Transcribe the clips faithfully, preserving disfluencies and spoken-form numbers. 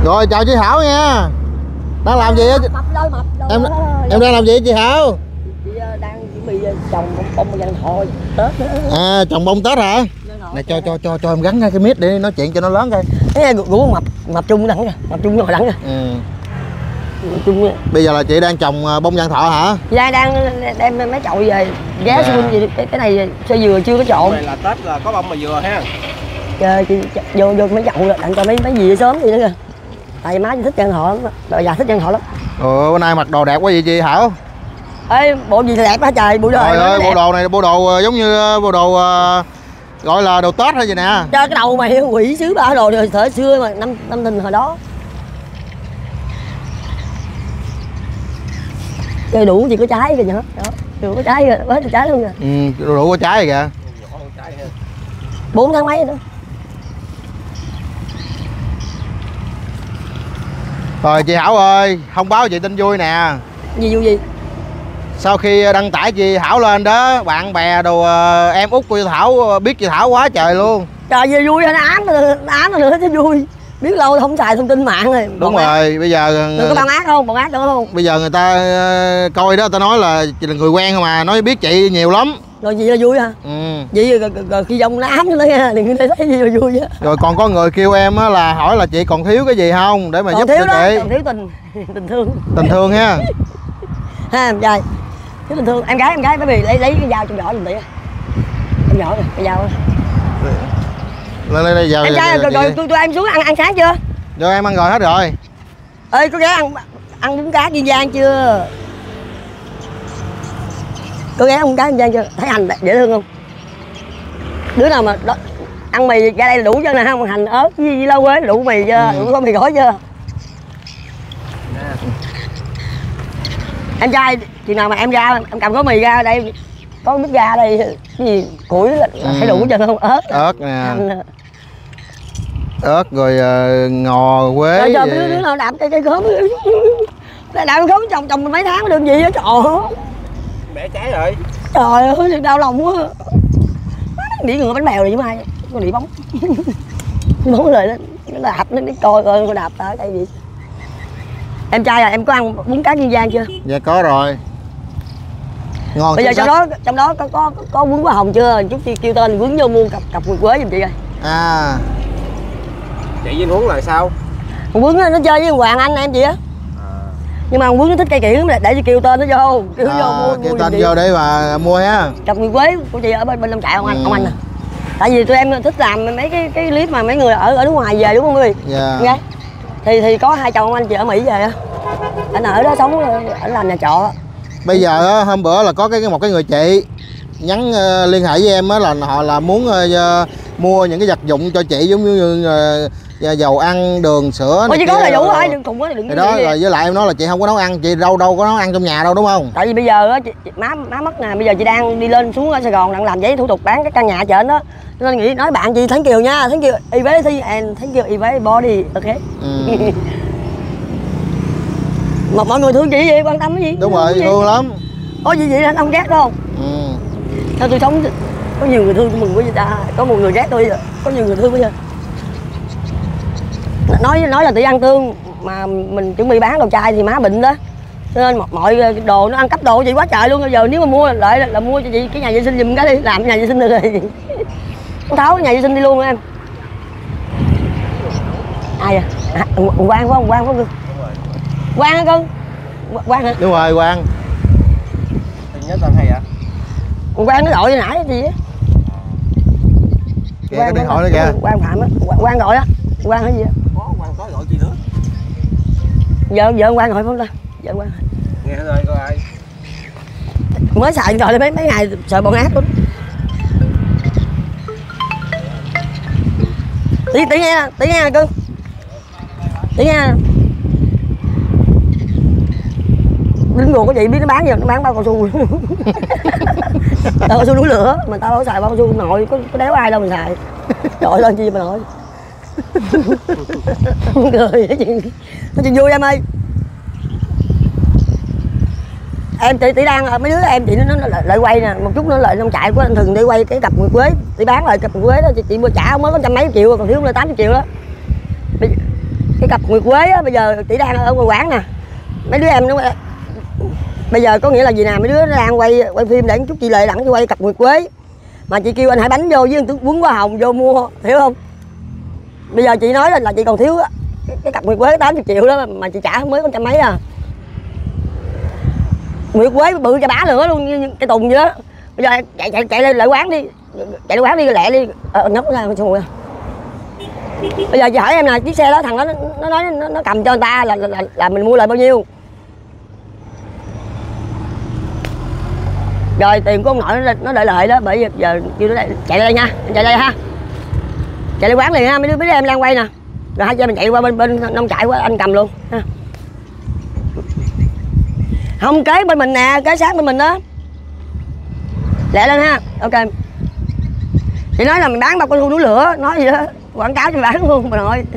Rồi chào chị Thảo nha. Đang làm gì á? Em em đang làm gì chị Thảo? Chị đang chuẩn bị trồng bông bông vàng thọ Tết nữa. À trồng bông Tết hả? Này cho cho cho cho em gắn cái mic để nói chuyện cho nó lớn coi. Cái gũ mập mập trung đẳng kìa, mập trung ngồi đẳng kìa. Ừ. Trung. Bây giờ là chị đang trồng bông vàng thọ hả? Chị đang đem mấy chậu về ghé dạ. xuống gì cái, cái này xe dừa chưa có trộn. Này là Tết là có bông mà dừa ha. Trời chị vô vô mấy chậu rồi đặng cho mấy mấy gì sớm gì nữa kìa. Tại má chị thích chân họ lắm, bà già thích chân họ lắm. Ồ bữa nay mặc đồ đẹp quá vậy chị Thảo? Ê bộ gì đẹp hả trời, bộ đồ trời ơi bộ đẹp. đồ này bộ đồ giống như bộ đồ gọi là đồ Tết hay gì nè. Cho cái đầu mày quỷ sứ ba đồ rồi thời xưa mà năm năm thìn hồi đó. Chơi đủ gì có trái kìa nhở. Đó, đủ có trái kìa, bớt trái luôn kìa. Ừ, đủ có trái kìa. Bốn tháng mấy nữa. Rồi chị Thảo ơi, thông báo chị tin vui nè. Gì vui gì? Sau khi đăng tải chị Thảo lên đó, bạn bè đồ em út của chị Thảo biết chị Thảo quá trời luôn. Trời gì vui, nó ám nó ám nó nữa chứ vui. Biết lâu không xài thông tin mạng rồi. Đúng rồi, ác. Bây giờ đừng có bạn ác không, bạn ác nữa không? Bây giờ người ta coi đó, người ta nói là chị là người quen không mà, nói biết chị nhiều lắm. Rồi gì là vui hả? Ừ. Vậy rồi, rồi, rồi khi dông nó ám nó nha, đừng có thấy gì là vui á. Rồi còn có người kêu em á là hỏi là chị còn thiếu cái gì không để mà còn giúp thiếu cho đó, chị. còn thiếu tình tình thương. Tình thương ha. Ha em trai. Thiếu tình thương, em gái em gái baby lấy lấy cái dao trong vỏ giùm tỷ. Em vỏ rồi, cái dao đó. Lên đây đây giờ. Em trai rồi rồi tôi tụi em xuống ăn ăn sáng chưa? Rồi em ăn rồi hết rồi. Ê có ghé ăn ăn bún cá Kiên Giang chưa? Có ghé ăn bún cá Kiên Giang chưa? Thấy hành dễ thương không? Đứa nào mà đó, ăn mì ra đây là đủ chưa nè, không hành ớt với, với lâu quế đủ mì chưa? Ừ. Đủ có mì gói chưa? Em trai chừng nào mà em ra em cầm gói mì ra đây, có nước ga đây cái gì củi là ừ. Thấy đủ chưa không? Ớt ớt nè anh... ớt rồi uh, ngò quế rồi giờ đứa, đứa nào đạp cây cây khóm đạp cây khóm trồng trồng mấy tháng được gì á trời. Bẻ trái rồi. Trời ơi đau lòng quá. Đĩ ngựa bánh bèo này chứ mai con đĩ bóng bóng lời nó đạp nó coi coi con đạp ở đây gì. Em trai à, em có ăn bún cá Kiên Giang chưa? Dạ có rồi. Ngon. Bây giờ trong đó trong đó có có có bún hoa hồng chưa? Chút kêu, kêu tên quấn vô mua cặp cặp quần quế giùm chị ơi. À. Chị với Huấn là sao? Con Quấn nó chơi với Hoàng Anh em chị á. À. Nhưng mà con Quấn nó thích cây kiển để để kêu tên nó vô, kêu à, vô mua kêu mua tên vô để mà mua ha. Cặp quần quế của chị ở bên bên Long Trại ông anh, ừ. Ông anh à. Tại vì tụi em thích làm mấy cái cái clip mà mấy người ở ở nước ngoài về đúng không quý vị? Dạ. Nghe. Thì thì có hai chồng ông anh chị ở Mỹ về á. Anh ở đó sống ở làm nhà trọ. Bây giờ hôm bữa là có cái một cái người chị nhắn uh, liên hệ với em á là họ là muốn uh, mua những cái vật dụng cho chị giống như uh, dầu ăn, đường, sữa này. Ủa, chỉ có là đủ rồi, đừng cùng quá đừng. Thì đó rồi với lại em nói là chị không có nấu ăn, chị đâu đâu có nấu ăn trong nhà đâu đúng không? Tại vì bây giờ á chị, chị, má má mất nè, bây giờ chị đang đi lên xuống ở Sài Gòn đang làm giấy thủ tục bán cái căn nhà ở trên đó. Nên nghĩ nói bạn chị Thánh Kiều nha, Thánh Kiều Event and Thánh Kiều Event Body, ok. Ừ. Mà mọi người thương chị gì, quan tâm cái gì? Đúng rồi, thương lắm. Có gì vậy anh không ghét đâu. Ừ. Sao tôi sống có nhiều người thương tôi mừng quá vậy ta, có một người ghét tôi có nhiều người thương bây giờ. Nói nói là tự ăn tương mà mình chuẩn bị bán đồ chai thì má bệnh đó. Nên mọi đồ nó ăn cắp đồ chị quá trời luôn. Bây giờ nếu mà mua lại là, là mua cho chị cái nhà vệ sinh giùm cái đi, làm cái nhà vệ sinh được rồi. Tháo cái nhà vệ sinh đi luôn em. Ai à? À Quang phải không? Quang phải không? Quang hả cưng? Quang hả? Đúng rồi, Quang. Tôi nhớ tên hay vậy? Quang nó gọi hồi nãy gì á. Kìa cái điện thoại đó kìa. Quang Phạm á, Quang gọi á. Quang hay gì á? Có, Quang có gọi chi nữa. Giờ giờ Quang gọi không ta? Giờ Quang. Nghe rồi coi ai. Mới xài điện thoại lên mấy mấy ngày sợ bọn ác lắm. Tí tí nghe, tí nghe cưng. Tí nghe. Lính ruột của chị biết nó bán gì, nó bán bao cao su. Bao cao su núi lửa mà tao đâu xài bao cao su nội, có, có đéo ai đâu mình xài. Trời lên chi mà nội. Cười nói chuyện nói chuyện vui em ơi. Em tỷ tỷ đang mấy đứa em chị nó, nó lại, lại quay nè, một chút nữa lại Long Trại của anh Thường đi quay cái cặp nguyệt quế, tỷ bán lại cặp nguyệt quế đó chị, chị mua trả mới có trăm mấy triệu còn thiếu là tám mươi triệu đó. cái cặp nguyệt quế á, bây giờ chị đang ở ngoài quán nè, mấy đứa em nó bây giờ có nghĩa là gì nè, mấy đứa nó đang quay quay phim để chút chị Lệ đặng quay cặp nguyệt quế mà chị kêu anh Hải Bánh vô với anh bún hoa hồng vô mua, hiểu không? Bây giờ chị nói là, là chị còn thiếu cái, cái cặp nguyệt quế tám mươi triệu đó mà chị trả mới có trăm mấy à. Nguyệt quế bự cho bá nữa luôn như cái tùng vậy đó. Bây giờ chạy chạy chạy lên lại quán đi, chạy lên quán đi lẹ đi, ờ, nhóc ra xong rồi. Bây giờ chị hỏi em là chiếc xe đó thằng đó nó nói nó, nó cầm cho người ta là, là, là, là mình mua lại bao nhiêu? Rồi tiền của ông nội nó, nó đợi lợi đó, bởi vì giờ kêu nó chạy đây nha, chạy đây ha, chạy lên quán liền ha, mấy đứa, mấy đứa em đang quay nè, rồi hai chị mình chạy qua bên bên nông trại qua anh cầm luôn ha. Không kế bên mình nè, kế sát bên mình đó, lẹ lên ha, ok. Chị nói là mình bán bao con thu núi lửa, nói gì đó quảng cáo cho bán luôn bà nội.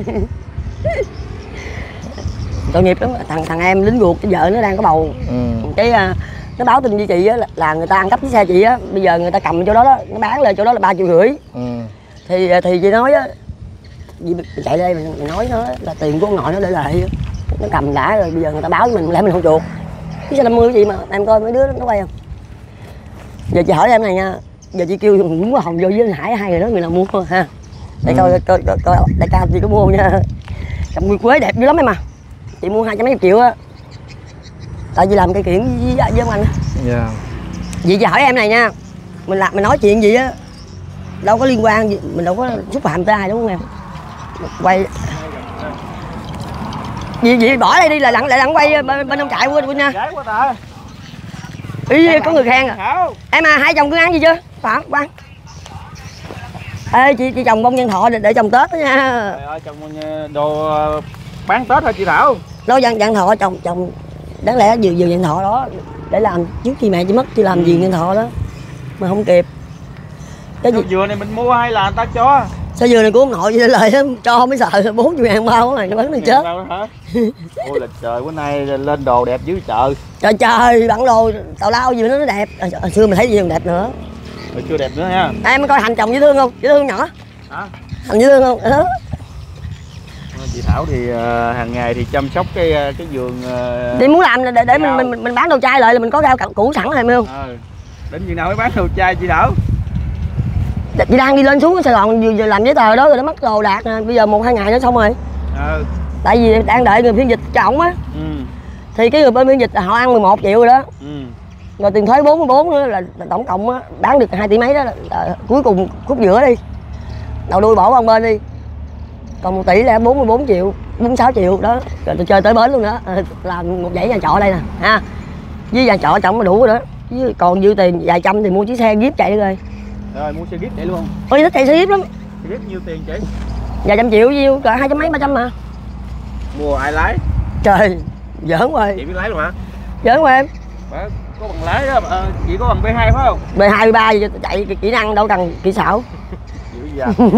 Tội nghiệp lắm, thằng thằng em lính ruột cái vợ nó đang có bầu, ừ. Cái nó báo tin với chị á là, là người ta ăn cắp chiếc xe chị á, bây giờ người ta cầm chỗ đó đó, nó bán lên chỗ đó là ba triệu rưỡi. Ừ. Thì thì chị nói á, chị chạy đây mình, mình nói nó là tiền của ông nội nó để lại, nó cầm đã rồi bây giờ người ta báo với mình lẽ mình không chuột. Chiếc xe năm mươi cái gì mà em coi mấy đứa nó quay không? Giờ chị hỏi em này nha, giờ chị kêu muốn qua Hồng vô với anh Hải hai người đó người nào mua ha? Để ừ. coi coi coi, coi đại ca chị có mua không nha. Cặp nguyệt quế đẹp dữ lắm em mà. Chị mua hai trăm mấy triệu á. Tại vì làm cây kiện với, với, với ông anh á. Dạ. Vậy chị hỏi em này nha, mình làm mình nói chuyện gì á, đâu có liên quan gì, mình đâu có xúc phạm tới ai đúng không em? Quay gì vậy bỏ đây đi là lặng lại lặng quay bên bên ông trại quên quên nha. Gái quá ta. Ý có người khen à. Em à, hai chồng cứ ăn gì chưa? Phải không? Ê chị chị trồng bông nhân thọ để, để trồng Tết đó nha. Trời ơi, trồng đồ bán Tết thôi chị Thảo. Đó vàng vàng thọ trồng trồng đáng lẽ vườn vườn vàng thọ đó để làm trước khi mẹ chị mất chị làm vườn vàng thọ đó mà không kịp. Cái gì dừa này mình mua hay là người ta cho? Sao dừa này của ông nội vậy lời lắm, cho mới sợ bốn mươi ngàn bao này nó bán này chết. Ôi là trời, bữa nay lên đồ đẹp dữ chợ. Trời trời, bản đồ tào lao gì nó đẹp. Hồi xưa mình thấy gì còn đẹp nữa. Hồi chưa đẹp nữa nha. Em coi hành trồng dễ thương không? Dễ thương nhỏ. Hả? Hành dễ thương không? Đó. Chị Thảo thì uh, hàng ngày thì chăm sóc cái cái vườn uh, đi muốn làm để để mình, mình mình bán đồ chai lại là mình có rau củ sẵn rồi phải không? Ờ. Đến chừng nào mới bán đồ chai chị Thảo? Chị đang đi lên xuống Sài Gòn vừa, vừa làm giấy tờ đó rồi nó mất đồ đạc nè, bây giờ một hai ngày nó xong rồi. Ừ. Tại vì đang đợi người phiên dịch cho ổng á. Ừ. Thì cái người bên phiên dịch họ ăn mười một triệu rồi đó. Ừ. Rồi tiền thuế bốn mươi bốn nữa là, là tổng cộng á bán được hai tỷ mấy đó là, là cuối cùng khúc giữa đi. Đầu đuôi bỏ qua bên đi. Còn một tỷ là bốn mươi bốn triệu, bốn mươi sáu triệu đó. Rồi tôi chơi tới bến luôn đó. Làm một dãy nhà trọ đây nè ha. Với nhà trọ trọng đủ rồi đó. Với còn dư tiền vài trăm thì mua chiếc xe Jeep chạy đi rồi. Rồi mua xe Jeep chạy luôn không? Ôi thích chạy xe Jeep lắm. Xe Jeep nhiêu tiền chị? Vài trăm triệu nhiêu, cỡ hai trăm mấy ba trăm mà. Mua ai lái? Trời, giỡn rồi. Chị biết lái luôn hả? Giỡn rồi em. Bà, có bằng lái đó, à, chị có bằng B hai phải không? B hai B ba gì chạy kỹ năng đâu cần kỹ xảo. Dữ vậy.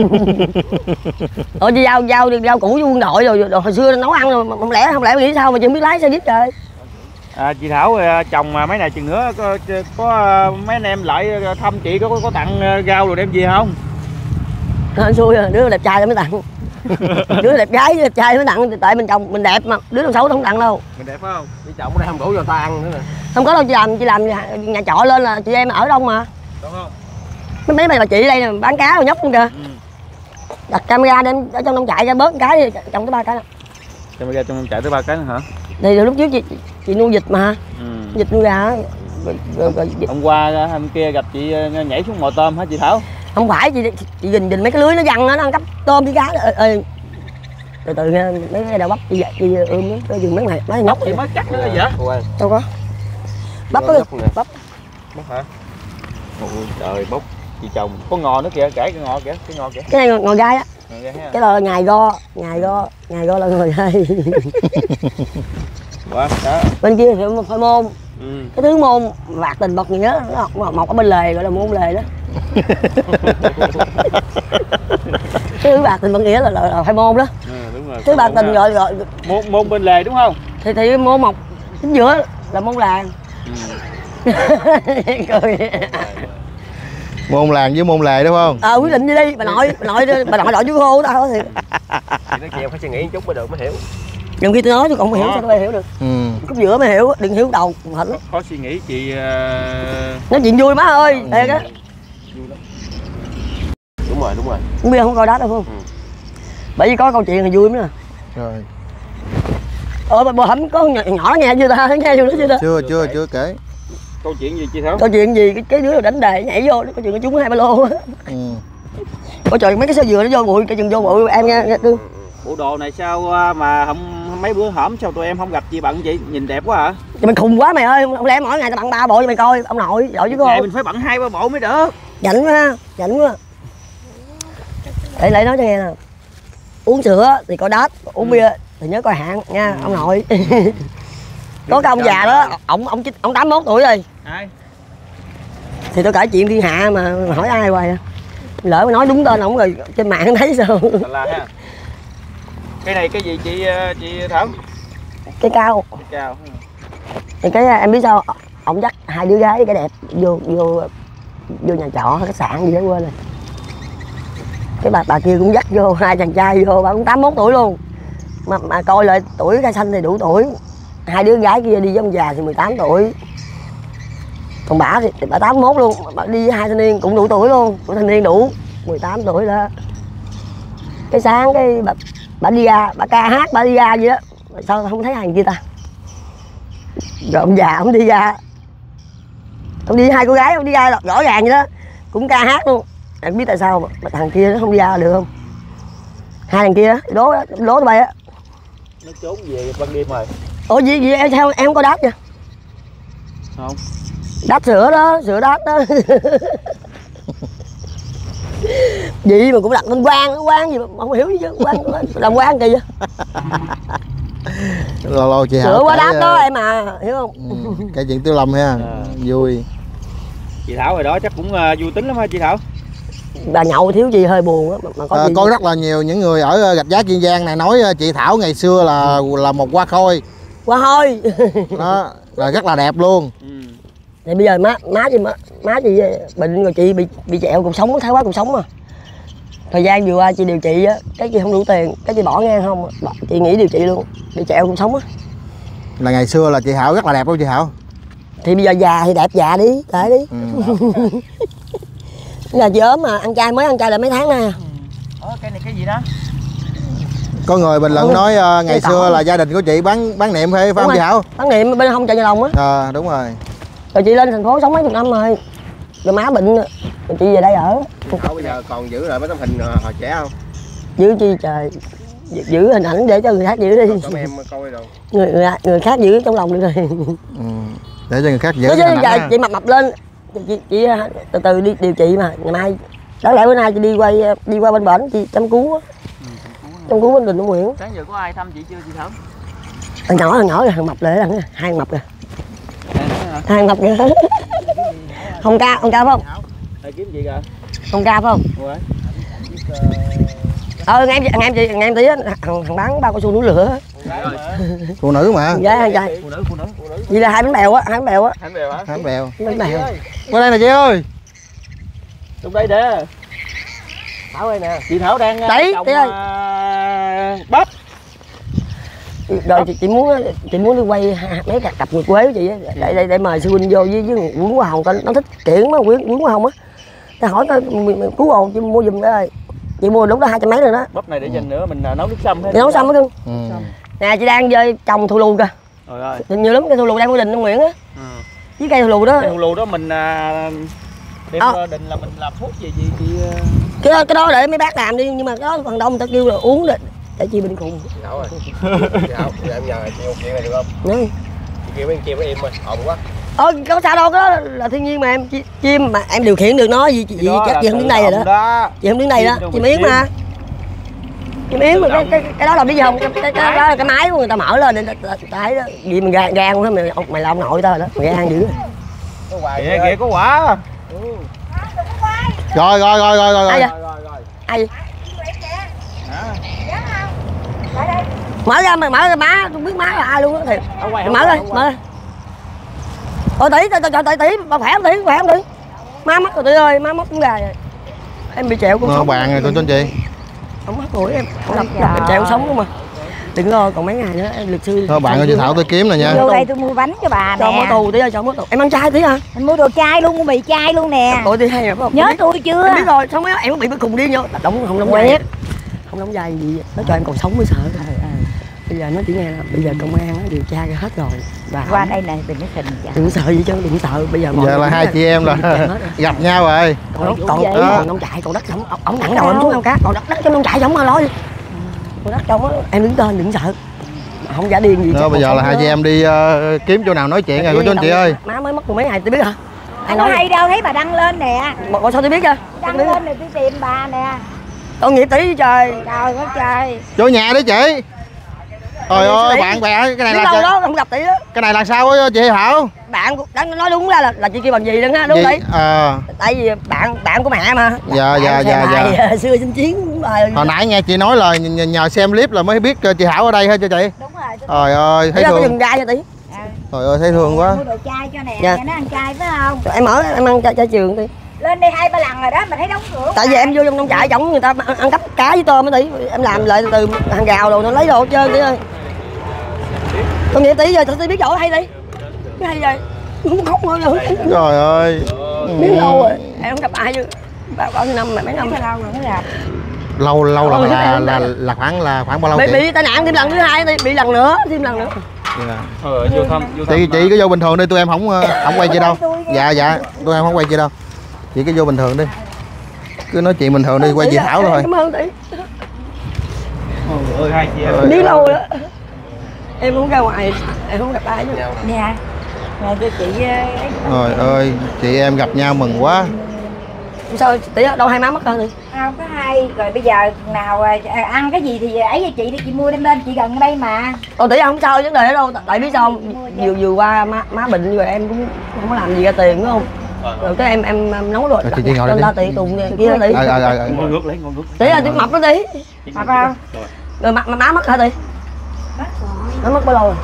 Ủa chị giao giao giao cũ với quân đội rồi, rồi hồi xưa nấu ăn rồi, không lẽ không lẽ nghĩ sao mà chị không biết lái xe Jeep trời. À, chị Thảo chồng mấy này chừng nữa có, có mấy anh em lại thăm chị có có tặng rau rồi đem gì không? Hên xui à, đứa đẹp trai mới tặng. Đứa đẹp gái với đẹp trai mới tặng, tại mình chồng mình đẹp mà, đứa nào xấu không tặng đâu. Mình đẹp phải không? Chị chồng ở đây không đủ cho ta ăn nữa nè. Không có đâu, chị làm chị làm nhà trọ lên là chị em ở đông mà. Đúng không? Mấy mấy bà chị đây nè bán cá rồi nhóc luôn kìa. Ừ. Đặt camera đem ở trong nông trại ra bớt cái đi, trồng tới ba cái. Camera trong nông trại tới ba cái nữa hả? Đây là lúc trước chị chị nuôi vịt mà. Ừ. Vịt nuôi gà. Rồi, rồi, rồi, hôm qua hôm kia gặp chị nhảy xuống mò tôm hả chị Thảo? Không phải chị chị gìn gìn mấy cái lưới nó văng nó ăn cắp tôm với cá. Ê, ê. Từ từ nha, mấy cái đào bắp chị chị ươm nó cái dừng mấy ngày mấy nhóc thì mới chắc nữa vậy. Đâu có. Bắp có bắp. Bắp hả? Ôi trời bốc chị chồng có ngò nữa kìa, kể cái ngò kìa, cái ngò kìa. Cái này ngò gai á. Cái là ngày go, ngày go, ngày go là người gai. Quá đó. Bên kia thì phải môn. Ừ. Cái thứ môn vạt tình bật gì đó, nó mọc ở bên lề gọi là môn lề đó. Cái thứ vạt tình bật nghĩa là, là, là phải môn đó. Ừ, đúng rồi. Thứ vạt tình gọi gọi môn môn bên lề đúng không? Thì thì môn mọc chính giữa là môn làng. Ừ. Cười. Môn làng với môn lề đúng không? Ờ quyết định đi đi, bà nội, bà nội bà nội đội chú khô tao thì. Thì nói chuyện phải suy nghĩ một chút mới được mới hiểu. Đừng khi tôi nói tôi còn không hiểu sao tôi hiểu được. Ừ. Khúc giữa mới hiểu, đừng hiểu đầu hết. Khó suy nghĩ chị. Uh... Nói chuyện vui má ơi, thiệt á. Đúng rồi, đúng rồi. Không biết không coi đá đâu không? Ừ. Bởi vì có câu chuyện thì vui lắm nè. Rồi. Ờ bà, bà hẩm có nhỏ, nhỏ nghe chưa ta? Nghe chưa nữa chưa ta? Chưa chưa chưa kể. Câu chuyện gì chị Thảo? Câu chuyện gì cái cái đứa nào đánh đề nhảy vô, câu chuyện nó trúng hai ba lô. Ừ. Ôi trời mấy cái sơ dừa nó vô bụi, cái chừng vô bụi em nghe. Đương. Bộ đồ này sao mà không mấy bữa hổm sao tụi em không gặp chị bận chị nhìn đẹp quá hả? Thì mình khùng quá mày ơi, không lẽ mỗi ngày tao bận ba bộ cho mày coi, ông nội, đội chứ cô. Ngày mình phải bận hai ba bộ mới được. Rảnh quá, rảnh quá. Để lại nói cho nghe nè. Uống sữa thì coi đát, uống ừ. bia thì nhớ coi hạn nha, ừ. ông nội. Có cái ông già đó, ông ông ông tám mốt tuổi rồi. Ai? Thì tôi kể chuyện thiên hạ mà, mà hỏi ai hoài à. Lỡ mà nói đúng tên ổng rồi trên mạng thấy sao. Là ha. Cái này cái gì chị chị Thảo? Cái cao. Cái cao. Thì cái em biết sao, ông dắt hai đứa gái cái đẹp vô vô vô nhà trọ khách sạn gì đó quên rồi. Cái bà bà kia cũng dắt vô hai chàng trai vô, bà cũng tám mốt tuổi luôn. Mà mà coi lại tuổi khai xanh thì đủ tuổi. Hai đứa gái kia đi với ông già thì mười tám tuổi. Còn bà thì, thì bà tám mốt luôn, bà đi với hai thanh niên cũng đủ tuổi luôn, một thanh niên đủ mười tám tuổi đó. Cái sáng cái bà, bà đi ra, bà ca hát, bà đi ra vậy đó. Sao không thấy hàng kia ta? Rồi ông già ông đi ra. Ông đi với hai cô gái, ông đi ra rõ ràng vậy đó. Cũng ca hát luôn. Em biết tại sao mà, mà thằng kia nó không đi ra được không? Hai thằng kia đố đố tụi bay á. Nó trốn về ban đêm rồi. Ủa gì gì em theo em không có đáp nha. Không. Đáp sữa đó, sữa đáp đó. Gì mà cũng đặt tên quan, quan gì mà không hiểu gì chứ, quan làm quan kỳ vậy. Lâu lâu chị sữa quá đáp đó em à, hiểu không? Ừ, cái chuyện Tiêu Lâm ha, à. Vui. Chị Thảo hồi đó chắc cũng uh, vui tính lắm ha chị Thảo. Bà nhậu thiếu gì hơi buồn á mà, mà có à, gì có rất là nhiều những người ở Rạch Giá Kiên Giang này nói chị Thảo ngày xưa là là một hoa khôi. Hoa khôi. Đó, là rất là đẹp luôn. Ừ. Thì bây giờ má má chị má, má chị bệnh rồi chị bị bị chẹo cuộc sống, thái quá cuộc sống mà. Thời gian vừa qua chị điều trị á, cái chị không đủ tiền, cái chị bỏ ngang không, chị nghỉ điều trị luôn, bị chẹo cuộc sống á. Là ngày xưa là chị Thảo rất là đẹp luôn chị Thảo. Thì bây giờ già thì đẹp già đi, để đi. Ừ. Là chị ốm mà ăn chay mới ăn chay là mấy tháng nay à. Ừ. Ủa, cái này cái gì đó? Có người bình luận nói uh, ngày xưa là gia đình của chị bán bán niệm hay phải không chị Thảo? Bán niệm bên không chợ Nhà Đồng á. Ờ đúng rồi. Rồi chị lên thành phố sống mấy chục năm rồi. Rồi má bệnh rồi chị về đây ở. Cậu bây giờ còn giữ lại mấy tấm hình hồi trẻ không? Giữ chi trời. Giữ hình ảnh để cho người khác giữ đi. Tụi em coi rồi. Người, người người khác giữ trong lòng được rồi. Ừ. Để cho người khác giữ. Chứ giờ chị mập mập lên. Chị, chị từ từ đi điều trị mà ngày mai đáng lẽ bữa nay chị đi quay đi qua bên bển chị chăm cứu á. Ừ, chăm cứu bên Đình Đông Nguyễn. Sáng giờ có ai thăm chị chưa chị Thảo? Thằng nhỏ thằng nhỏ thằng mập lại thằng hai thằng mập kìa. Hai thằng mập kìa. Không ca không ca phải không? Thầy kiếm gì kìa? Không ca phải không? Ủa? Ờ nghe em nghe em chị nghe em tí á, thằng thằng bán bao cao su núi lửa. Phụ nữ mà. Dạ thằng trai. Phụ nữ phụ nữ. Vậy là hai bánh bèo á, hai bánh bèo á. Hai bèo hả? Hai bèo. Bánh bèo. Qua đây nè chị ơi. Trong đây để. Thảo ơi nè. Chị Thảo đang Đấy, trồng tí ơi. Uh, bắp. Rồi chị, chị muốn chị muốn đi quay mấy cặp cặp người quế của chị á, để để để mời sư huynh vô với với Nguyễn Hoa Hồng, nó thích kiển mấy Nguyễn Nguyễn Hoa Hồng á. Ta hỏi coi cứu hồn chị mua giùm đây. Chị mua lúc đó hai trăm mấy rồi đó. Bắp này để dành nữa mình nấu nước sâm hết. Chị nấu sâm á cưng. Ừ. Nè chị đang chơi trồng thu lù kìa. Trời ơi. Nhiều lắm cây thu lù đang của Đình Đông Nguyễn á. Ừ. Với cây thu lù đó. Cây thu lù đó mình đem à. Đình là mình làm thuốc gì chị chị. Cái đó, cái đó để mấy bác làm đi, nhưng mà cái đó phần đông người ta kêu là uống để, để chị bình khùng. Thảo ơi. Thảo, giờ em nhờ chị một chuyện này được không? Ừ. Chị kêu mấy anh chim với em ơi, ồn quá. Ờ có sao đâu, cái đó là thiên nhiên mà em, chim mà em điều khiển được nó gì chị chắc chị không đứng đây rồi đó. đó. Chị không đứng đây đó, chị Yến mà. Chị Yến mà cái, cái cái đó làm cái gì không? Cái, cái, cái đó là cái máy của người ta mở lên để ta thấy đó. Gì mình gan gan quá mày mày là ông nội tao rồi đó, mày gan dữ. Có hoài kìa kìa có quả. Ừ. Rồi rồi rồi rồi rồi. Ai vậy? Rồi rồi. Ai vậy? Mở ra mày mở ra má, tôi biết má là ai luôn á thiệt. Mở ra, mở ra. Ôi tỷ, tỷ tỷ tỷ, bà khỏe không tỷ, khỏe không tỷ? Má mất rồi Tỷ ơi, má mất cũng gà rồi. Em bị trẹo cuộc sống. Bạn rồi cô chú anh chị. Ông mất rồi em, ông đập đập trẹo sống luôn mà. Đừng lo, còn mấy ngày nữa luật sư. Thôi bạn ơi, chị Thảo tôi kiếm nè nha. Vô đây tôi mua bánh cho bà cho nè. mất tù Tỷ ơi, cho mất tù. Em ăn chay Tỷ hả? Mình mua đồ chai luôn, mua mì chai luôn nè. Tội Tỷ hay rồi phải không? Nhớ tôi chưa? Em biết rồi, xong mấy em bị bị khùng điên vô. Đóng không đóng dài. Không đóng dài gì, nó cho em còn sống mới sợ. Bây giờ nó chỉ nghe là bây giờ công an nó điều tra ra hết rồi. Và qua đây này đừng có khình chả. đừng sợ gì chứ, đừng sợ. Bây giờ giờ là hai chị em là gặp nhau rồi. Còn còn còn nông trại, còn đất ổng ổng nặng đầu em xuống không cá, còn đất đất trong nông trại giống mà lo đi. Còn đất trong á em đứng tên đừng sợ. Không giả điên gì. Đó, bây giờ là hai chị em đi uh, kiếm chỗ nào nói chuyện rồi cô chú anh chị ơi. Má mới mất mấy ngày tôi biết hả? Ai nói hay đâu, thấy bà đăng lên nè. Mà sao tôi biết chưa? Đăng lên rồi tôi tìm bà nè. Tội nghiệp Tỷ trời. Trời ơi trời. Chỗ nhà đấy chị. Trời ơi bạn bè cái này là đó không gặp Tỷ đó. Cái này là sao á chị Thảo? Bạn đang nói đúng ra là là chị kêu bằng gì đó ha, đúng Gì? Tỷ. Ờ. Tại vì bạn bạn của mẹ mà. Dạ dạ dạ dạ. Xưa sinh chiến bài. Hồi nãy nghe chị nói là nhờ, nhờ xem clip là mới biết chị Thảo ở đây hả cho chị? Đúng rồi. Trời ơi thấy thương. thương. Dừng ra cho Tỷ. Trời ơi thấy thương quá. Mua đồ chai cho nè, dạ. Nhà nó ăn chay phải không? Rồi, em ở em ăn chay trường đi. Lên đây hai ba lần rồi đó mà thấy đóng cửa. Tại vì em vô trong nông trại giống người ta ăn, ăn cắp cá với tôm á Tỷ. Em làm lại từ hàng rào đồ nó lấy đồ hết trơn Tỷ ơi. Tôi nghĩ Tỷ giờ Tỷ biết chỗ hay đi. Cái hay rồi. Không khóc thôi rồi. Trời ơi. Biết lâu rồi. Em không gặp ai chưa. Bao bao nhiêu năm mà mấy năm. Lâu rồi mới gặp. Lâu lâu là là, là là khoảng là khoảng bao lâu bị, chị? bị tai nạn thêm lần thứ hai đi, bị lần nữa, thêm lần nữa. Dạ. Ờ, vô thăm, vô thăm Chị chị cứ vô bình thường đi, tụi em không không quay chị đâu. Dạ dạ, tụi em không quay chị đâu. Chị cứ vô bình thường đi. Cứ nói chuyện bình thường đi, quay chị Thảo thôi. Cảm ơn Tỷ. Ôi ơi hai chị em. Biết lâu rồi đó. Em không ra ngoài, em không gặp ai nữa. Nè. Nè tôi chị Trời ơi, chị em gặp nhau mừng quá. Sao Tỷ đâu hai má mất hơn đi? không có hay. Rồi bây giờ nào ăn cái gì thì ấy cho chị đi, chị mua đem lên, chị gần ở đây mà. Ồ Tỷ không sao vấn đề đó đâu, tại biết sao không? Vừa vừa qua má, má bệnh rồi em cũng không có làm gì ra tiền đúng không? Rồi cái em em, em nấu rồi. Chị chị ngồi đây đi. La Tỷ tùng kia Tỷ. Ờ ờ ờ. Ngồi ngược lấy, ngồi ngược. Tỷ ơi, Tỷ mập đó Tỷ. Mập không? Rồi má, má mất hả Tỷ? Má mất bao lâu rồi?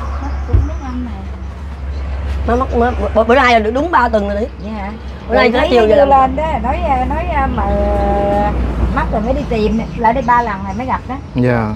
Má mất bữa, bữa nay là được đúng ba tuần rồi Tỷ. Vậy hả? Bữa nay tới chiều giờ giờ lên đó nói nói mà mắt rồi mới đi tìm lại đây ba lần rồi mới gặp đó. Dạ.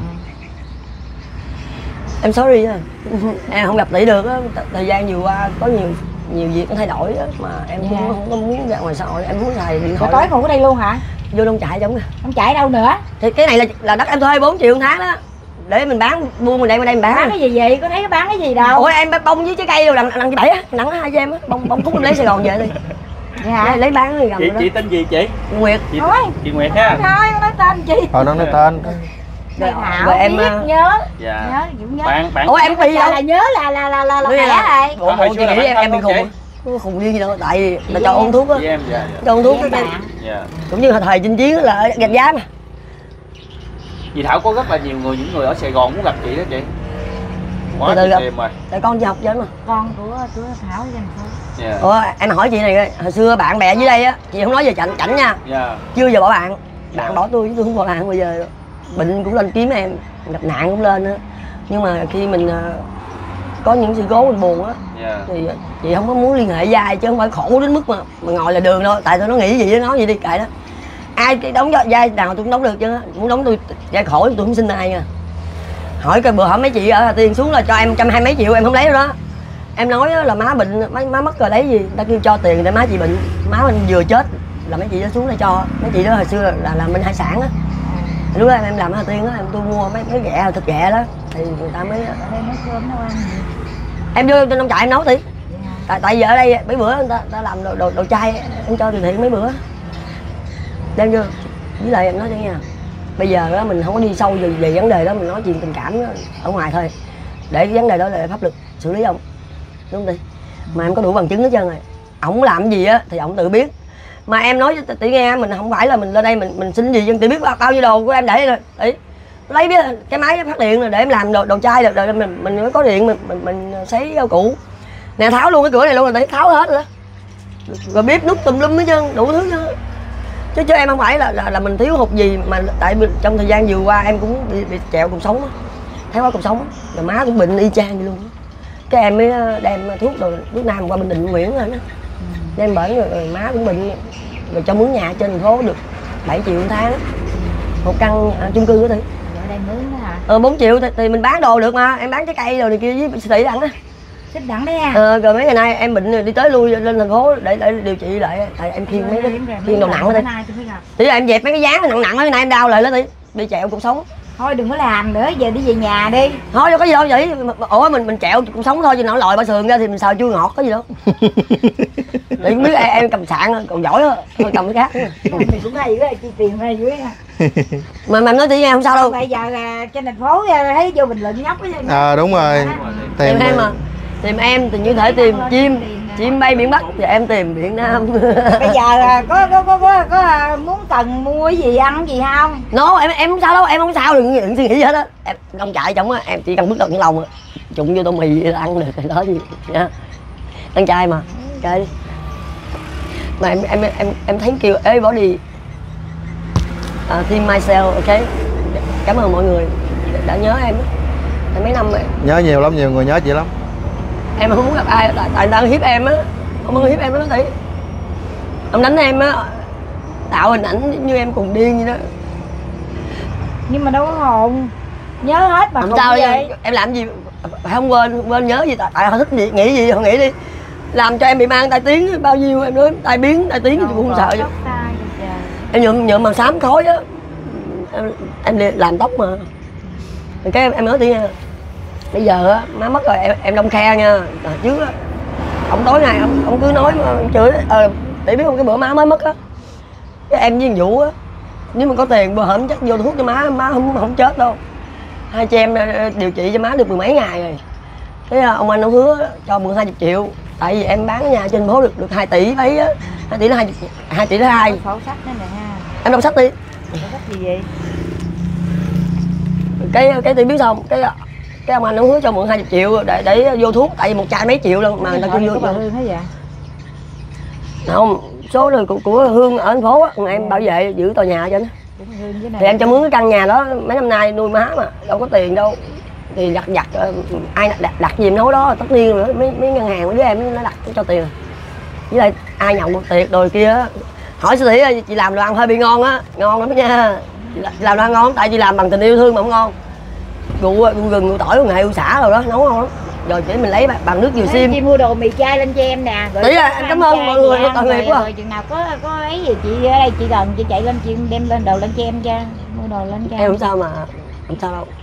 Em sorry nha. Em không gặp Tỷ được á, thời gian vừa qua có nhiều nhiều việc nó thay đổi á mà em cũng Dạ. không có muốn ra ngoài xã hội, em muốn xài điện thoại. Tối ngủ ở đây luôn hả? Vô nông trại giống nè. Không chạy đâu nữa. Thì cái này là là đất em thuê bốn triệu một tháng đó. Để mình bán mua mình đem bên đây mình bán. Bán cái gì vậy? Có thấy nó bán cái gì đâu? Ủa em bông với trái cây đâu lần lần thứ bảy á, nặng hai cho em á, bông bông phúc em lấy Sài Gòn về đi. Vậy hả? Lấy, lấy bán đi gần Chị đó. chị tên gì chị? Nguyệt. Chị, Thôi. chị Nguyệt ha. Thôi nói tên chị. Thôi nó nói tên. Rồi, Thảo rồi em biết, uh, nhớ. Dạ. Nhớ cũng nhớ. Bạn bạn. Ủa em bị Là, đâu? là nhớ là là là là là Bây khỏe giờ- rồi. Bộ bộ chị nghĩ em em bị khùng á. Có khùng điên gì đâu, tại vì là cho uống thuốc á. Chị em dạ dạ. Cho uống thuốc Với cái bạn. Dạ. cũng như thời chinh chiến á là gạch giá mà. Chị Thảo có rất là nhiều người, những người ở Sài Gòn muốn gặp chị đó chị. Quá Từ từ chị gặp. tìm rồi. Tại con chị học trên mà. Con của của Thảo dân phố. Dạ. Ủa em hỏi chị này, hồi xưa bạn bè dưới đây á, chị không nói về chảnh chảnh nha. Dạ. Chưa giờ bỏ bạn. Bạn bỏ tôi chứ tôi không bỏ bạn bây giờ. Bệnh cũng lên kiếm em, gặp nạn cũng lên á. Nhưng mà khi mình uh, có những sự cố mình buồn á Dạ. thì chị không có muốn liên hệ với ai chứ không phải khổ đến mức mà mà ngồi là đường đâu. Tại tôi nó nghĩ gì đó nói gì đi kệ đó. Ai đóng cho vai nào tôi cũng đóng được chứ, muốn đóng tôi vai khổ tôi không xin ai nha. Hỏi cái bữa hỏi mấy chị ở Hà Tiên xuống là cho em trăm hai mấy triệu em không lấy đâu đó. Em nói là má bệnh, má, má mất rồi lấy gì, người ta kêu cho tiền để má chị bệnh, má mình vừa chết là mấy chị đó xuống đây cho. Mấy chị đó hồi xưa là, là làm bên hải sản á. Lúc đó em, em làm ở Hà Tiên á, em tôi mua mấy mấy ghẹ thịt ghẹ đó thì người ta mới Ở đây nấu cơm nấu ăn. em vô trên nông trại em nấu tí. Tại tại giờ ở đây mấy bữa người ta, người ta làm đồ, đồ đồ chay em cho từ thiện mấy bữa đem vô. Với lại em nói cho nha, bây giờ đó mình không có đi sâu về, về vấn đề đó, mình nói chuyện tình cảm đó, ở ngoài thôi để cái vấn đề đó là pháp luật xử lý ông, đúng không đi. Mà em có đủ bằng chứng hết trơn rồi, ổng làm gì á thì ổng tự biết. Mà em nói cho tỷ nghe, mình không phải là mình lên đây mình mình xin gì, nhưng tỷ biết bao, bao nhiêu đồ của em để rồi tỷ lấy biết cái máy phát điện rồi để em làm đồ đồ chai được rồi mình mình mới có điện mình mình mình sấy rau củ nè, tháo luôn cái cửa này luôn rồi, tỷ tháo hết rồi đó, rồi bếp nút tùm lum hết trơn, đủ thứ chứ chứ chứ em không phải là là, là mình thiếu hụt gì, mà tại trong thời gian vừa qua em cũng bị, bị trẹo cuộc sống á, thấy quá cuộc sống á, rồi má cũng bệnh y chang vậy luôn á. Cái em mới đem thuốc đồ nước Nam qua bên Định Nguyễn rồi đó. Em bệnh rồi, rồi má cũng bệnh rồi cho mướn nhà trên thành phố được bảy triệu một tháng, một căn à, chung cư đó thì Ở đây mướn đó hả? ờ bốn triệu thì, thì mình bán đồ được mà, em bán trái cây rồi này kia với siêu thị đặng á. Xích đẳng đấy à. Ờ, rồi mấy ngày nay em bệnh rồi đi tới lui lên thành phố để để điều trị lại, tại em khiêng mấy cái khiêng đồ nặng đó đi. Thì em dẹp mấy cái dáng nặng nặng cái này em đau lại đó đi, bị trẹo cuộc sống. Thôi đừng có làm nữa, giờ đi về nhà đi. Thôi đâu có gì đâu vậy, ủa mình mình trẹo cuộc sống thôi chứ nó lòi ba sườn ra thì mình xào chua ngọt có gì đâu. Thì không biết em, em cầm sạn còn giỏi đó, thôi cầm cái khác. Mình cũng hay quá, chi tiền hay dưới ha. Mà mà nói tí nghe không sao đâu. Bây giờ à, trên thành phố à, thấy vô bình luận nhóc ấy. À đúng rồi. Tìm em mà. Tìm em thì như thể tìm chim, chim bay biển Bắc thì em tìm biển Nam. Bây giờ à, có có có có, có à, muốn cần mua cái gì ăn gì không? No, em em không sao đâu, em không sao, đừng, đừng suy nghĩ gì hết á. Em nông trại trong á, em chỉ cần bước đầu những lòng trụng vô tô mì ăn được cái đó gì nha. Ăn chay mà, chơi đi. Mà em em em em thấy kêu ê bỏ đi. Uh, team myself, ok. Cảm ơn mọi người đã nhớ em á. Mấy năm rồi. Nhớ nhiều lắm, nhiều người nhớ chị lắm. Em không muốn gặp ai tại tại đang hiếp em á, không muốn hiếp em đó tí. Ông đánh em á, tạo hình ảnh như em cùng điên vậy đó. Nhưng mà đâu có hồn, nhớ hết mà Không không sao vậy. Em làm gì không quên, quên nhớ gì tại, tại họ thích gì nghĩ gì họ nghĩ đi. Làm cho em bị mang tai tiếng bao nhiêu em nói tai biến tai tiếng thì cũng không sợ chứ. Em nhuộm nhuộm màu xám khói á, em, em làm tóc mà. Rồi cái em em nói tí nha. Bây giờ á má mất rồi em em đông khe nha. Hồi trước á ông tối ngày ông ông cứ nói mà ông chửi ờ để biết không, cái bữa má mới mất á cái em với Vũ á, nếu mà có tiền bữa hổm chắc vô thuốc cho má, má không không chết đâu. Hai chị em điều trị cho má được mười mấy ngày rồi. Thế ông anh ông hứa cho mượn hai mươi triệu, tại vì em bán nhà trên phố được được hai tỷ ấy á, hai tỷ là hai hai tỷ là hai. Sổ sách nữa nè ha. Em đọc sách đi. Sổ sách gì vậy? Cái cái tỷ biết xong cái cái ông anh ông hứa cho mượn hai mươi triệu để để vô thuốc, tại vì một chai mấy triệu luôn mà người ta cứ vô. Bà Hương hết vậy? Không, số này của, của Hương ở thành phố á, em bảo vệ giữ tòa nhà cho nó. Thì em cho mướn cái căn nhà đó mấy năm nay nuôi má mà đâu có tiền đâu, thì đặt đặt ai đặt, đặt gì em nói đó tất nhiên nữa, mấy mấy ngân hàng với em nó đặt cho tiền. Với lại ai nhận một tiệc rồi kia hỏi siêu thị chị làm đồ ăn hơi bị ngon á, ngon lắm nha. Chị làm đồ ăn ngon tại chị làm bằng tình yêu thương mà không ngon. Rượu rượu gừng rượu tỏi rượu nghệ rượu xả rồi đó nấu ngon lắm. Rồi chỉ mình lấy bằng nước dừa xiêm. Chị mua đồ mì chay lên cho em nè. Tí à, em cảm ơn mọi người tội nghiệp quá. Rồi chừng nào có có ấy gì chị ở đây chị gần chị chạy lên chị đem lên đồ lên cho em cho. Mua đồ lên cho em. Không sao mà, không sao đâu.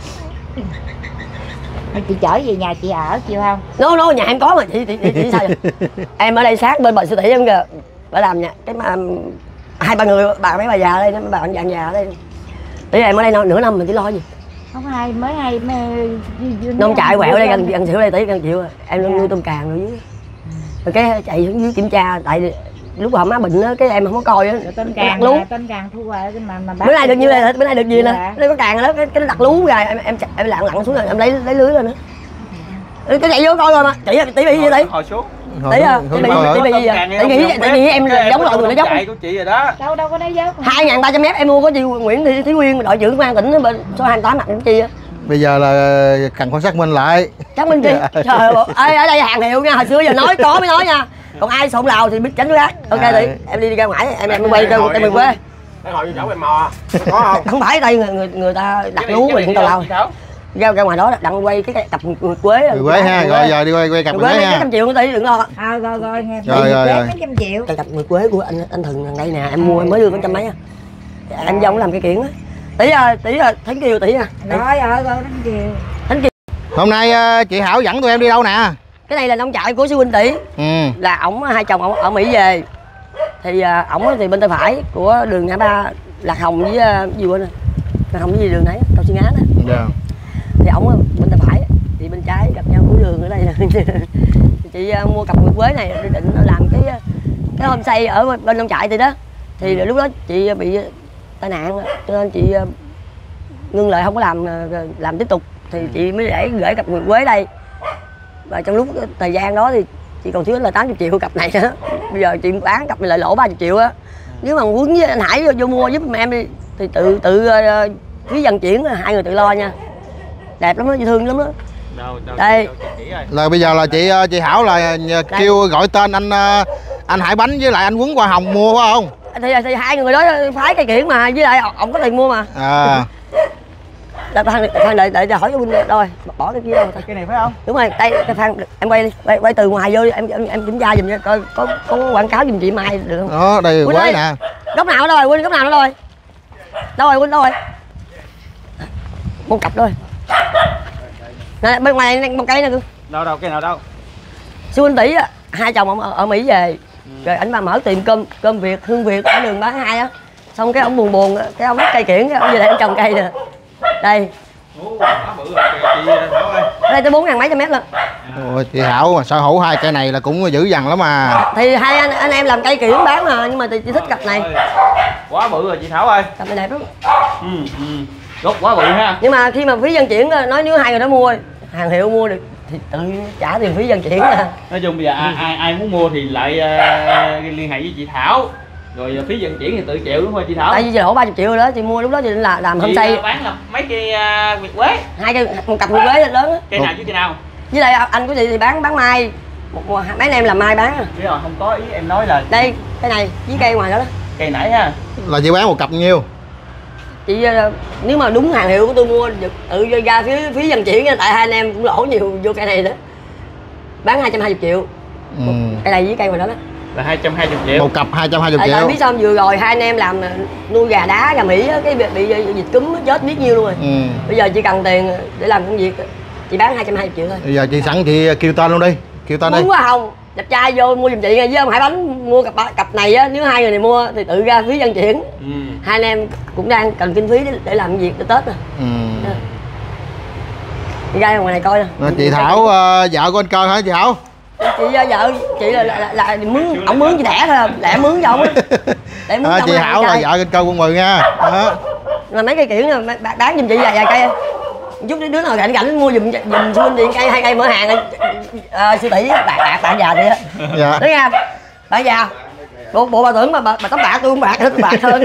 Chị chở về nhà chị ở chịu không? Nó nó nhà em có mà chị chị, chị, chị sao vậy? Em ở đây sát bên bờ siêu thị em kìa. Bà làm nha, cái mà hai ba người bà mấy bà già ở đây, mấy bà bạn già ở đây. Tí em ở đây nửa năm mình chỉ lo gì? Không hay mới hay mới... Nông trại quẹo đây gần gần xỉu đây tí gần chịu rồi. Em nuôi tôm càng rồi dưới. Rồi cái chạy xuống dưới kiểm tra tại lúc mà má bệnh á cái em không có coi á. Tôm càng lú. tôm càng thu hoài cái mà mà bữa nay được nhiêu đây, bữa nay được gì nè. Đây có càng rồi đó, cái cái nó đặt lú rồi em em em lặn lặn xuống rồi em lấy lấy lưới lên nữa. Cái chạy vô coi rồi mà. Chị tí bị gì đấy? Hồi xuống. Tí à, tí bị tí bị gì vậy? Tí nghĩ tí nghĩ em giống loại người nó dốc. Của chị rồi đó. Đâu đâu có nói dốc. hai ngàn ba trăm mét em mua có chị Nguyễn Thị Thúy Nguyên đội trưởng công an tỉnh bên số hai mươi tám mặt của chị á. Bây giờ là cần quan xác minh lại. Xác minh chi? Trời ơi, ở đây hàng hiệu nha, hồi xưa giờ nói có mới nói nha. Còn ai xộn lào thì biết tránh gác. Ok thì em đi đi ra ngoài em em quay cho em mình quê. Cái hồi chỗ em mò. Có không? Không phải đây người người, người ta đặt lú rồi tào lao. Ra ra ngoài đó đặng quay cái cặp người quế. Người quế ha, rồi giờ đi quay quay cặp người quế ha. Trăm triệu nữa tí đừng lo. À rồi rồi nghe. Rồi rồi rồi. Mấy trăm triệu. Cái cặp người quế của anh anh Thường gần đây nè, em mua em mới đưa có trăm mấy á. Em giống làm cái kiện á. Tỷ à, tỷ à, Thánh Kiều tỷ à. Rồi rồi rồi Thánh Kiều. Thánh Kiều. Hôm nay chị Hảo dẫn tụi em đi đâu nè? Cái này là nông trại của sư huynh tỷ. Ừ. Là ổng hai chồng ổng ở Mỹ về. Thì ổng thì bên tay phải của đường ngã ba Lạc Hồng với gì quên rồi. Lạc Hồng với gì đường nãy, cầu Xuyên Á đó. Dạ. Thì ổng bên tay phải, thì bên trái gặp nhau cuối đường ở đây nè. Chị mua cặp nguyệt quế này định làm cái cái homestay ở bên nông trại thì đó. Thì lúc đó chị bị tai nạn cho nên chị ngưng lại không có làm làm tiếp tục thì chị mới để gửi cặp nguyệt quế đây. Và trong lúc thời gian đó thì chị còn thiếu là tám mươi triệu cặp này nữa. Bây giờ chị bán cặp này lại lỗ ba mươi triệu á. Nếu mà Quấn với anh Hải vô, vô mua giúp em đi thì tự tự phí vận chuyển hai người tự lo nha. Đẹp lắm đó, dễ thương lắm đó. Đâu, đâu, đây là bây giờ là chị chị Hảo là kêu gọi tên anh anh Hải Bánh với lại anh Quấn Hoa Hồng mua phải không? Thì, thì hai người đó phái cây kiển mà, với lại ông có tiền mua mà. À. Là Phan, Phan đợi đợi hỏi cho Huynh rồi, bỏ cái kia đâu. Cái này phải không? Đúng rồi, đây cái Phan em quay đi, quay, quay từ ngoài vô đi, em em, em kiểm tra giùm coi có có quảng cáo giùm chị Mai được không? Đó, đây quế nè. Góc nào đó rồi, Huynh góc nào đó rồi. Đâu rồi Huynh đâu rồi? Một cặp thôi. Nè bên ngoài này một cây nè. Đâu đâu cây nào đâu? Sư Huynh tỷ á, hai chồng ông ở, ở Mỹ về. Ừ. Rồi ảnh mà mở tiệm cơm cơm Việt, Hương Việt ở đường Bá Hai á. Xong cái ông buồn buồn cái ông cây kiển cái ông về đây ông trồng cây nè. Đây. Đây tới bốn ngàn mấy trăm mét luôn. Ôi, chị Thảo mà sở hữu hai cây này là cũng dữ dằn lắm mà. Thì hai anh, anh em làm cây kiển bán mà, nhưng mà chị, chị thích cặp này. Quá bự rồi chị Thảo ơi. Cặp này đẹp lắm. Ừ, ừ. Gốc quá bự ha. Nhưng mà khi mà phí vận chuyển nói nếu hai người đó mua hàng hiệu mua được thì tự trả tiền phí vận chuyển ra. Nói chung bây giờ ai ai, ai muốn mua thì lại uh, liên hệ với chị Thảo. Rồi phí vận chuyển thì tự chịu đúng không chị Thảo? Tại vì chị đổ ba mươi triệu rồi đó, chị mua lúc đó chị định là làm hôm xây. Bán là mấy cây uh, nguyệt quế. Hai cây một cặp nguyệt quế lớn á. Cây nào chứ cây nào? Với lại anh của chị thì bán bán mai. Một, một mấy anh em làm mai bán. Chứ rồi không có ý em nói là đây cái này với cây ngoài đó đó. Cây nãy ha. Là chị bán một cặp nhiêu? Chị nếu mà đúng hàng hiệu của tôi mua được tự ra phí phí vận chuyển, tại hai anh em cũng lỗ nhiều vô cây này đó. Bán hai trăm hai mươi triệu. Ừ. Cây này với cây ngoài đó đó. Là hai trăm hai mươi triệu. Một cặp hai trăm hai mươi tại, triệu. Tại biết sao vừa rồi hai anh em làm nuôi gà đá, gà Mỹ á, cái bị, bị dịch cúm chết biết nhiêu luôn rồi. Ừ. Bây giờ chỉ cần tiền để làm công việc, chị bán hai trăm hai mươi triệu thôi. Bây giờ chị sẵn chị kêu tên luôn đi, kêu tên đi. Đúng quá không? Đẹp trai vô mua giùm chị với ông Hải Bánh mua cặp cặp này á, nếu hai người này mua thì tự ra phí vận chuyển. Ừ. Hai anh em cũng đang cần kinh phí để, để làm việc để Tết rồi. Ừ. Đi ra ngoài này coi nè. Chị Thảo uh, vợ của anh Cơ hả chị Thảo? Chị vợ chị là là, là, là mướn ổng mướn chị đẻ thôi, lẻ mướn cho ổng á. Để mướn à, chị Thảo là vợ anh Cơ Quân Mười nha. Đó. Là mấy cây kiển là bán giùm chị vài vài cây. Chút đứa nào rảnh rảnh mua giùm giùm xuyên điện cây hai cây mở hàng à, siêu thị bạn bạn bạn già đi á. Dạ. Đấy nha. Bạn già. Bộ bộ bà tưởng mà bà, bà tóc bạc tôi không bạc hết bạc hơn.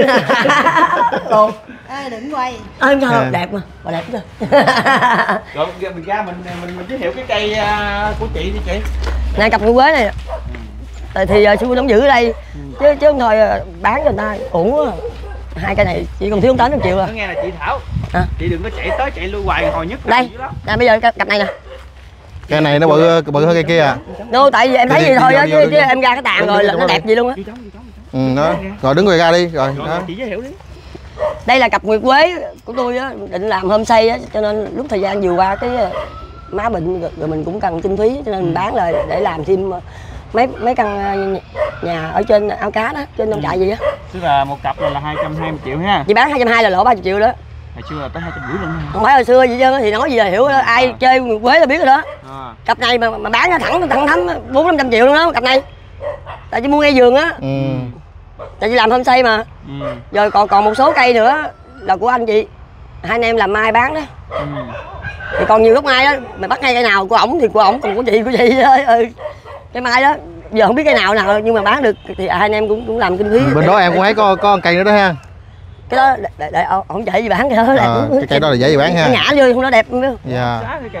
Còn à, đừng quay. Ơ à, sao đẹp mà, bà đẹp chứ. Rồi mình ra mình mình mình giới thiệu cái cây uh, của chị đi chị. Này cặp nguyệt quế này. Tại thì uh, sư Huynh đóng giữ ở đây. Chứ chứ không thôi bán cho người ta uổng quá. Hai cây này chỉ còn thiếu tám trăm triệu rồi. Nghe là chị Thảo. À. Chị đừng có chạy tới chạy lui hoài hồi nhất. Đây. Nè bây giờ cặp này nè. Cây này nó bự bự hơn cây kia à? Đâu tại vì em thấy gì thôi á chứ, chứ em ra cái tàn rồi là nó đẹp gì luôn á. Ừ đó. Rồi đứng rồi ra đi rồi. Đó. Chị giới thiệu đi. Đây là cặp nguyệt quế của tôi á, định làm homestay á, cho nên lúc thời gian vừa qua cái má bệnh rồi mình cũng cần kinh phí cho nên mình bán lại để làm thêm mấy mấy căn nhà ở trên ao cá đó, trên nông trại gì á. Tức là một cặp này là hai trăm hai mươi triệu ha. Chị bán hai trăm hai mươi là lỗ ba mươi triệu đó. Hồi xưa là tới hai trăm rưỡi luôn. Không phải hồi xưa gì chứ thì nói gì là hiểu đó, ai à. Chơi nguyệt quế là biết rồi đó. À. Cặp này mà mà bán nó thẳng thẳng thấm bốn năm trăm triệu luôn đó cặp này. Tại chị mua ngay vườn á. Ừ. Tại chị làm homestay mà. Ừ. Rồi còn còn một số cây nữa là của anh chị. Hai anh em làm mai bán đó. Ừ. Thì còn nhiều gốc mai đó, mà bắt ngay cây nào của ổng thì của ổng, còn của chị của chị thôi. Ừ. Cái mai đó giờ không biết cây nào nào nhưng mà bán được thì hai anh em cũng cũng làm kinh phí. Bên đó em cũng thấy có có cây nữa đó ha. Cái đó để, để ổng chạy gì bán cái đó. À, cái cây đó là dễ gì bán ha. Nhả vô không nó đẹp không biết. Dạ.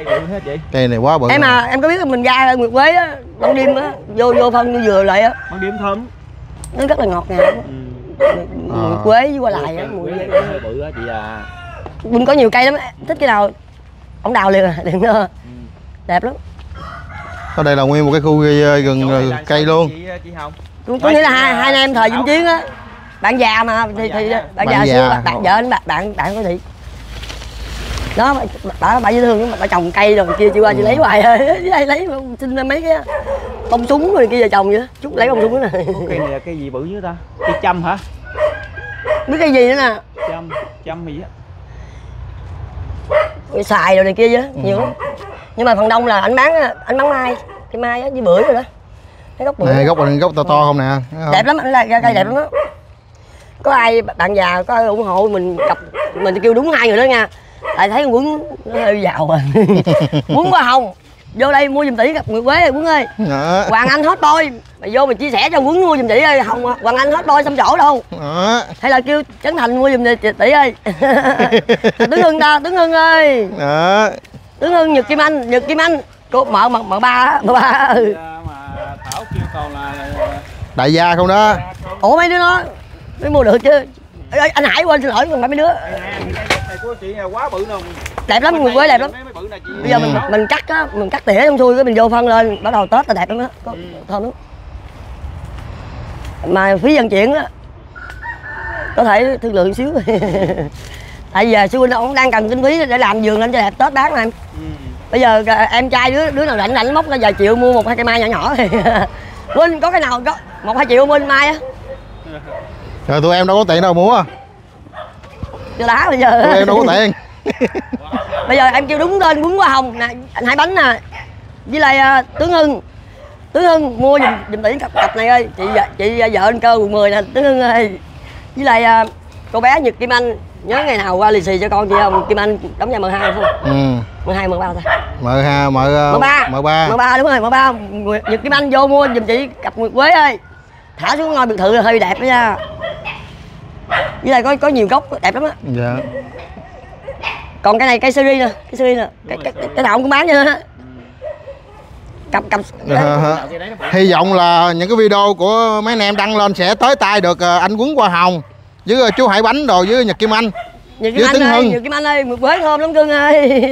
Cây này quá bự. Em mà em có biết mình ra nguyệt quế á, ban đêm á, vô vô phân vô dừa lại á. Ban đêm thơm. Nó rất là ngọt ngào. Ừ. Nguyệt quế với qua lại á, mùi bự á chị à. Mình có nhiều cây lắm, thích cái nào ổng đào liền à, đừng nữa. Ừ. Đẹp lắm. Ở đây là nguyên một cái khu gần cây luôn. Chị, chị Hồng. Cũng có nghĩa là hai hai anh em thời Vĩnh Chiến á. Bạn già mà thì thì bạn, bạn già, già xưa bạn, bạn vợ anh bạn bạn bạn có thị. Đó bà bà dễ thương bà trồng cây rồi kia chị qua chị lấy hoài thôi. Đây lấy xin mấy cái bông súng rồi kia giờ trồng vậy đó. Chút lấy bông súng nữa nè. Cây này là cây gì bự chứ ta? Cây châm hả? Biết cái gì nữa nè. Châm, châm gì á. Cái xài rồi này kia chứ, ừ. Nhiều lắm. Nhưng mà phần đông là anh bán anh bán mai, cây mai á với bưởi rồi đó. Cái gốc bưởi. Này, gốc gốc to to không nè. Không? Đẹp lắm, anh ra cây ừ. Đẹp lắm đó. Có ai bạn già có ai ủng hộ mình cặp mình kêu đúng hai người đó nha. Tại thấy Quấn nó hơi giàu à. Quấn qua Hồng vô đây mua giùm tỷ cặp nguyệt quế Quấn ơi. Đó. Hoàng Anh hot boy mày vô mình chia sẻ cho Quấn mua giùm tỷ ơi. Hồng Hoàng Anh hot boy xăm chỗ đâu. Đó. Hay là kêu Trấn Thành mua giùm tỷ ơi. Tướng Hưng ta, Tướng Hưng ơi. Đó. Tướng Hưng Nhật Kim Anh, Nhật Kim Anh cô mở mở mở ba mở ba. Ừ. Mà Thảo kêu còn là Đại gia không đó. Ủa mấy đứa nó mới mua được chứ. Ê, anh Hải quên xin lỗi mấy đứa. Này của chị quá bự nè. Đẹp lắm, người quế đẹp lắm. Bây giờ mình mình cắt á, mình cắt tỉa xong xuôi cái mình vô phân lên, bắt đầu Tết là đẹp lắm á, có thơm lắm. Mà phí vận chuyển á có thể thương lượng xíu. Tại vì giờ xui nó cũng đang cần kinh phí để làm vườn lên cho đẹp Tết bán mà em. Ừ. Bây giờ em trai đứa đứa nào rảnh rảnh móc ra vài triệu mua một hai cây mai nhỏ nhỏ thì Quynh có cái nào có một hai triệu mua mai á. Rồi tụi em đâu có tiền đâu mua. Chưa đá bây giờ. Tụi em đâu có tiền. Bây giờ em kêu đúng tên quấn hoa hồng nè, anh Hai Bánh nè, với lại uh, Tướng Hưng. Tướng Hưng mua giùm giùm tỷ cặp cặp này ơi, chị chị vợ anh cơ quận mười nè, Tướng Hưng ơi. Với lại uh, cô bé Nhật Kim Anh, nhớ ngày nào qua lì xì cho con chị không? Kim Anh đóng vai M hai không? Ừ. M hai M ba ta. M hai M M ba. M ba. M ba đúng rồi, M ba. Nhật Kim Anh vô mua giùm chị cặp Nguyệt Quế ơi. Thả xuống ngôi biệt thự là hơi đẹp đó nha. Với lại có có nhiều gốc đẹp lắm á. Dạ. Còn cái này cây series nè, cái series nè, cái cái, cái, cái nào cũng bán nha. Cặp cặp à, hy vọng là những cái video của mấy anh em đăng lên sẽ tới tay được anh Quấn Hoa Hồng với chú Hải Bánh rồi với Nhật Kim Anh. Nhật Kim Anh ơi, Nhật Kim Anh ơi, Nguyệt Quế thơm lắm cưng ơi.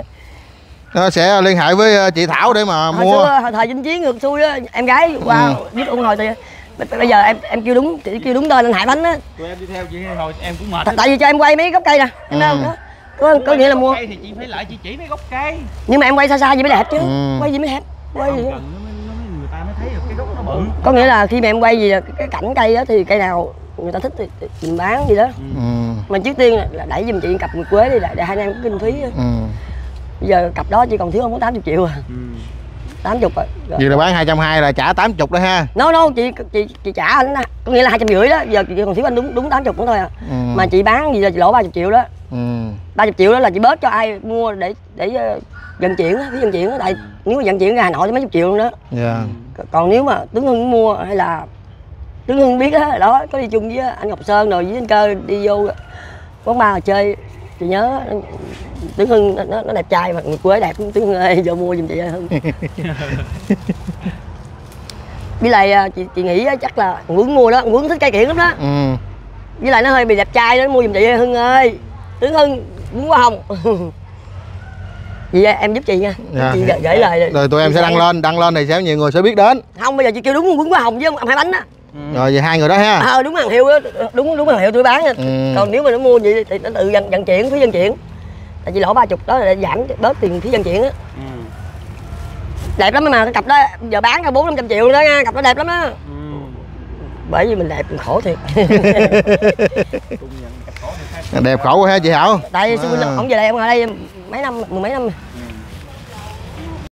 Nó sẽ liên hệ với chị Thảo để mà hồi mua. Xưa, hồi thời Vinh Chiến ngược xuôi á, em gái qua ừ. Giúp ủng hộ thì bây giờ em em kêu đúng chị kêu đúng tên anh Hải Bánh á. Tụi em đi theo chị hồi em cũng mệt. Tại vì cho em quay mấy gốc cây nè, em ừ. Không? Có có nghĩa là mua. Cây thì chị phải lại chị chỉ mấy gốc cây. Nhưng mà em quay xa xa gì mới đẹp chứ. Ừ. Quay gì mới đẹp. Quay gì. Người ta mới thấy được cái gốc nó bự. Có nghĩa là khi mà em quay gì cái cảnh cây đó thì cây nào người ta thích thì mình bán gì đó. Ừ. Mình trước tiên là đẩy giùm chị cặp Nguyệt Quế đi để hai anh em có kinh phí. Ừ. Bây giờ cặp đó chỉ còn thiếu không có tám mươi triệu à. Ừ. tám mươi rồi. Vì là bán hai trăm hai mươi là trả tám mươi đó ha. No no chị chị chị trả anh á, có nghĩa là hai trăm rưỡi đó, giờ chị còn thiếu anh đúng đúng tám mươi nữa thôi à. Ừ. Mà chị bán gì là chị lỗ ba mươi triệu đó. Ừ. ba mươi triệu đó là chị bớt cho ai mua để để uh, vận chuyển á, phí vận chuyển á, tại nếu mà vận chuyển ra Hà Nội thì mấy chục triệu luôn đó. Dạ. Còn nếu mà Tướng Hưng mua hay là Tướng Hưng biết á, đó có đi chung với anh Ngọc Sơn rồi với anh Cơ đi vô quán bar chơi chị nhớ Tướng Hưng nó, nó đẹp trai mà Nguyệt Quế đẹp, Tướng Hưng ơi vô mua giùm chị Hưng. Với lại chị chị nghĩ chắc là Quấn mua đó, Quấn thích cây kiển lắm đó. Ừ. Với lại nó hơi bị đẹp trai đó, mua giùm chị Hưng ơi. Tướng Hưng Quấn Hoa Hồng. Vậy em giúp chị nha. Dạ. Chị gửi, gửi lời rồi tụi em sẽ đăng lên, đăng lên thì sẽ nhiều người sẽ biết đến. Không, bây giờ chị kêu đúng Quấn Hoa Hồng với ông Hai Bánh á. Ừ. Rồi về hai người đó ha. Ờ đúng hàng hiệu đó, đúng đúng hàng hiệu tôi bán. Ừ. Còn nếu mà nó mua vậy thì nó tự vận, vận chuyển, phí vận chuyển. Tại chị lỗ ba mươi đó để giảm bớt tiền phí vận chuyển á. Ừ. Đẹp lắm mà, cái cặp đó giờ bán ra bốn năm trăm triệu đó nha, cặp đó đẹp lắm đó. Ừ. Bởi vì mình đẹp mình khổ thiệt. Đẹp khổ quá ha chị Hảo. Tại à. Ông về đây ông ở đây mấy năm, mười mấy năm.